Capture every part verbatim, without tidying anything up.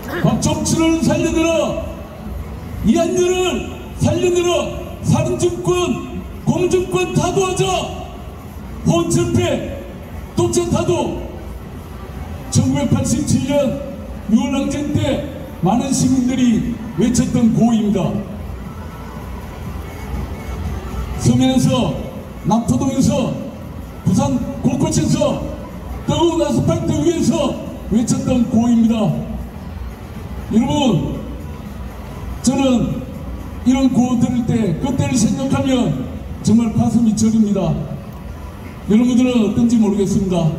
박정춘을 살려들어, 이한열을 살려들어, 살인정권, 공정권 타도하자. 혼철폐, 독재 타도. 천구백팔십칠 년 유월 항쟁 때 많은 시민들이 외쳤던 구호입니다. 서면에서, 남포동에서, 부산 곳곳에서, 뜨거운 아스팔트 위에서 외쳤던 구호입니다. 여러분, 저는 이런 구호 들을 때 그때를 생각하면 정말 가슴이 저립니다. 여러분들은 어떤지 모르겠습니다.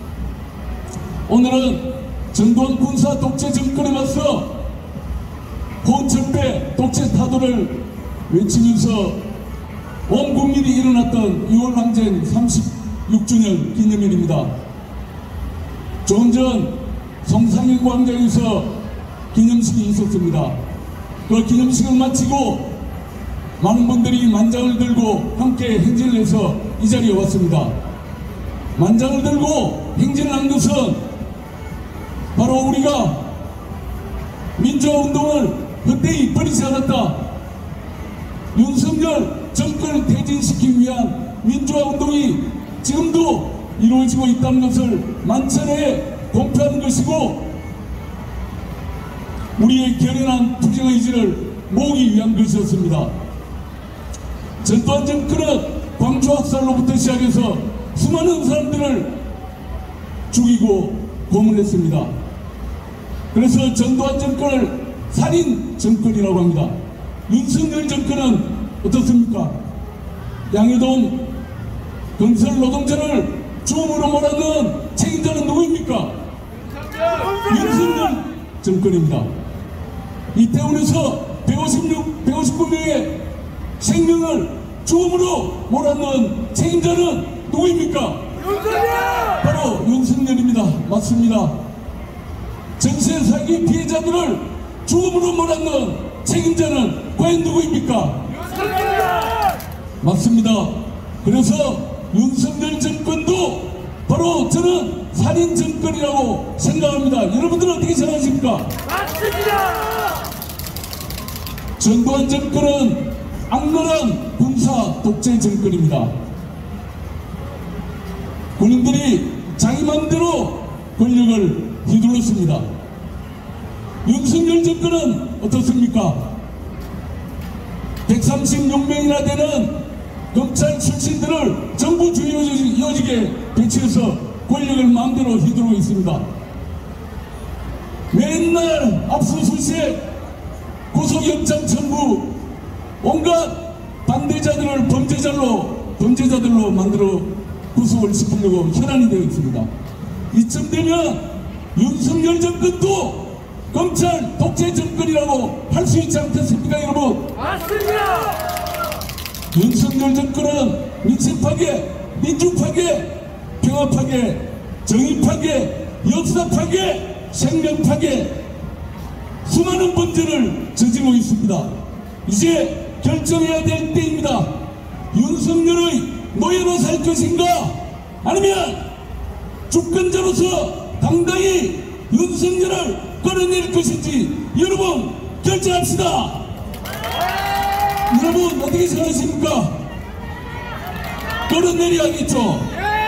오늘은 전두환 군사 독재 정권에 맞서 혼철폐 독재 타도를 외치면서 온 국민이 일어났던 유월 항쟁 삼십육 주년 기념일입니다. 조금 전 성상일 광장에서 기념식이 있었습니다. 그 기념식을 마치고 많은 분들이 만장을 들고 함께 행진을 해서 이 자리에 왔습니다. 만장을 들고 행진을 한 것은 바로 우리가 민주화운동을 헛되이 버리지 않았다. 윤석열 정권을 퇴진시키기 위한 민주화운동이 지금도 이루어지고 있다는 것을 만천하에 공표하는 것이고, 우리의 결연한 투쟁의지를 모으기 위한 것이었습니다. 전두환 정권은 광주 학살로부터 시작해서 수많은 사람들을 죽이고 고문했습니다. 그래서 전두환 정권을 살인 정권이라고 합니다. 윤석열 정권은 어떻습니까? 양해동 건설 노동자를 죽음으로 몰아넣은 책임자는 누구입니까? 윤석열 정권입니다. 이태원에서 백오십육, 백오십구 명의 생명을 죽음으로 몰아넣은 책임자는 누구입니까? 윤석열! 바로 윤석열입니다. 맞습니다. 전세 사기 피해자들을 죽음으로 몰아넣은 책임자는 과연 누구입니까? 윤석열! 맞습니다. 그래서 윤석열 정권도 바로 저는 살인 정권이라고 생각합니다. 여러분들은 어떻게 생각하십니까? 맞습니다. 전두환 정권은 악랄한 군사 독재 정권입니다. 군인들이 자기 마음대로 권력을 휘둘렀습니다. 윤석열 정권은 어떻습니까? 백삼십육 명이나 되는 검찰 출신들을 정부 주요 요직에 배치해서 권력을 마음대로 휘두르고 있습니다. 맨날 압수수색, 구속영장 청구, 온갖 반대자들을 범죄자로, 범죄자들로 만들어 구속을 시키려고 현안이 되어 있습니다. 이쯤 되면 윤석열 정권도 검찰 독재 정권이라고 할 수 있지 않겠습니까, 여러분? 맞습니다. 윤석열 정권은 민생 파괴, 민주 파괴, 평화 파괴, 정의 파괴, 역사 파괴, 생명 파괴, 수많은 범죄를 저지르고 있습니다. 이제 결정해야 될 때입니다. 윤석열의 노예로 살 것인가, 아니면 주권자로서 당당히 윤석열을 끌어낼 것인지 여러분 결정합시다. 여러분 어떻게 생각하십니까? 끌어내려야겠죠?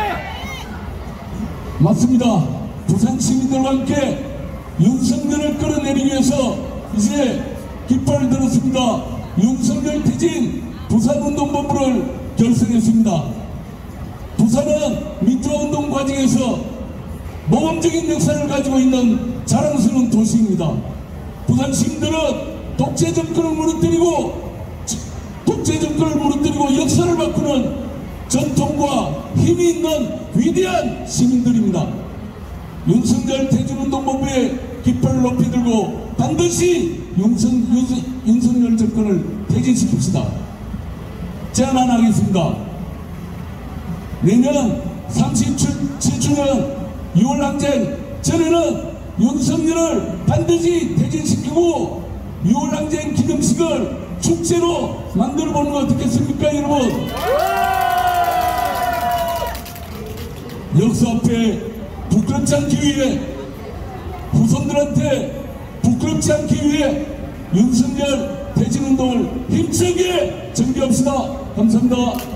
맞습니다. 부산 시민들과 함께 윤석열을 끌어내리기 위해서 이제 깃발을 들었습니다. 윤석열 퇴진 부산운동본부를 결성했습니다. 부산은 민주화운동 과정에서 모범적인 역사를 가지고 있는 자랑스러운 도시입니다. 부산 시민들은 독재 정권을 무너뜨리고 독재 정권을 무너뜨리고 역사를 바꾸는 전통과 힘이 있는 위대한 시민들입니다. 윤석열 퇴진운동본부의 깃발을 높이 들고 반드시 윤석, 윤석, 윤석열 정권을 퇴진시킵시다. 제안 하나 하겠습니다. 내년 삼십칠 주년 유월 항쟁 전에는 윤석열을 반드시 퇴진시키고 유월 항쟁 기념식을 축제로 만들어보는 거 어떻겠습니까, 여러분? 역사 앞에 부끄럽지 않기 위해 후손들한테 부끄 겪지 않기 위해 윤석열 퇴진운동을 힘차게 전개합시다. 감사합니다.